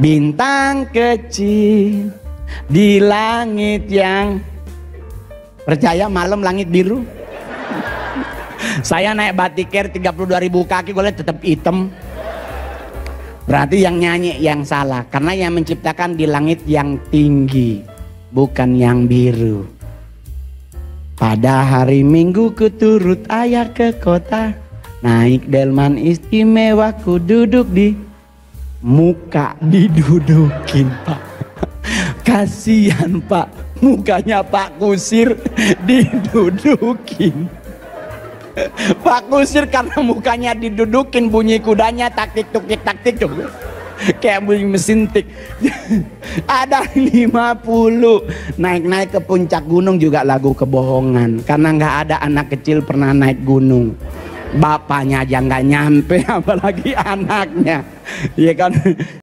Bintang kecil di langit yang, percaya malam langit biru. Saya naik Batikir 32.000 kaki, gue lihat tetap hitam. Berarti yang nyanyi yang salah, karena yang menciptakan di langit yang tinggi, bukan yang biru. Pada hari Minggu ku turut ayah ke kota, naik delman istimewa, ku duduk di muka didudukin Pak. Kasihan Pak, mukanya Pak Kusir didudukin. Pak Kusir karena mukanya didudukin, bunyi kudanya taktik tukik taktik tuh. Kayak bunyi mesin tik. Ada 50. Naik-naik ke puncak gunung juga lagu kebohongan, karena nggak ada anak kecil pernah naik gunung. Bapaknya aja nggak nyampe, apalagi anaknya, ya kan.